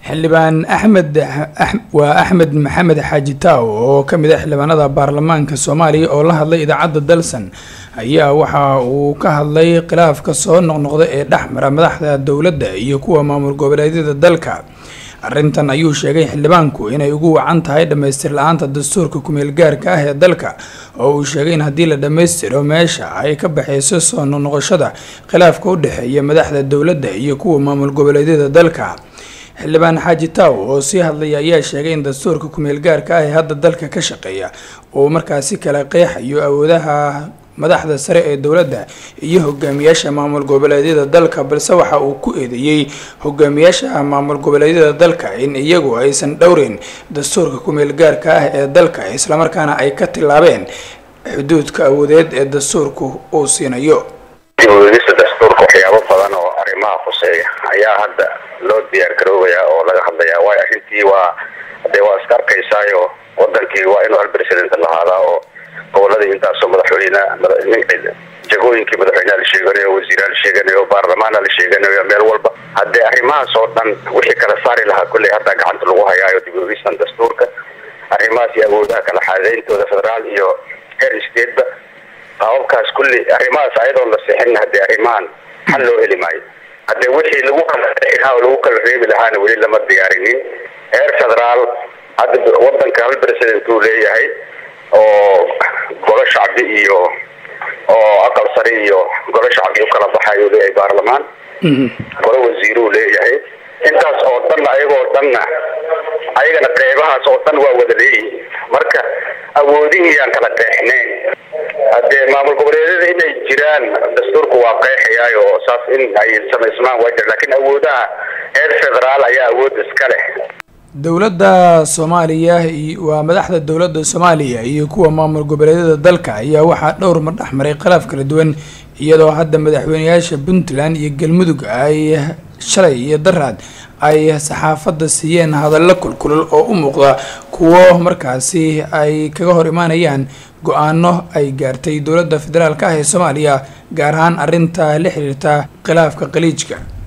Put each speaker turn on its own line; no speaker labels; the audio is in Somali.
xildhibaan Axmed Maxamed Xaaji Taaw oo kamid ah xildhibaanada baarlamaanka Soomaaliya oo la hadlay idaacadda Dalsan ayaa waxa uu ka hadlay khilaafka soo noqnoqda ee dhaxmara madaxda dawladda iyo kuwa maamul goboleedyada dalka. arrintan ayuu sheegay xildhibaanku inay ugu wacan tahay dhameystir la'aanta dastuurka ku meel gaarka ah ee dalka oo uu sheegay in haddii la dhameystiro meesha ay ka baxayso soo noqnoqoshada khilaafka u dhaxeeya madaxda dawladda iyo kuwa maamul goboleedyada dalka. xildhibaan Xaaji Taaw oo sii hadlay ayaa sheegay in dastuurka ku meel gaarka ah ee hadda dalka ka shaqeeya oo markaasi kala qeexayo awoodaha madaxda sare ee dawladda iyo hogaamiyaasha maamul goboleedyada dalka, balse waxa uu ku eedeeyay hogaamiyaasha maamul goboleedyada dalka in iyagu aysan dhowrin dastuurka ku meel gaarka ah ee dalka isla markaana ay ka tilaabeen xuduudka awoodeed ee dastuurku uu siinayo.
dastuurka waxyaabo badan oo arrimaha khuseeya ayaa hadda loo diyaar garoobaya oo laga hadlayaa way arrintii waa iska arkaysaayo wadankii waa inuu hal president lahaadaa oo goboladii intaasoo madaxweyne jagooyinkii madaxweynaha la sheeganayo wasiiraha la sheeganayo baarlamaanka la sheeganayo meel walba haddii arrimahaas oo dhan wixii kala saari lahaa kulley hadda gacanta lagu hayaayo dib u eegista dastuurka arrimahaas iyo awoodaha kala xadayntooda federaal iyo heer stateba qaababkaas kulli arrimahaas ayadoo la sixin haddii arrimahan xal loo heli maayo haddii wixii lagu kala reebi lahaana weli lama diyaarinin heer federaal hadda wadanka hal president uu leeyahay oo golo shacbi iyo oo aqal sare iyo golo shacbi u kala baxayo leeyahay baarlamaan golo wasiir uu leeyahay intaas oo dhan ayagana qeybahaas oo dhan waa wada leeyihiin marka awoodihii aan kala qeexnayn haddee maamul goboleedyada inay jiraan dastuurku waa qeexayaayo saas in ay samaysmaan waa jira laakiin awoodaha heer federaal ayaa awood iska leh.
dawladda Soomaaliya waa madaxda dawladda Soomaaliya iyo kuwa maamul goboleedyada dalka ayaa waxa dhowr mar dhaxmaray khilaaf kala duwan iyadoo hadda madaxweynayaasha Puntland iyo Galmudug ay shalay iyo daraad ay saxaafadda siiyeen hadallo kulkulul oo u muuqda kuwo markaasi ay kaga hor imaanayaan go'aano ay gaartay dawladda federaalka ah ee Soomaaliya gaar ahaan arrinta la xiriirta khilaafka qaliijka.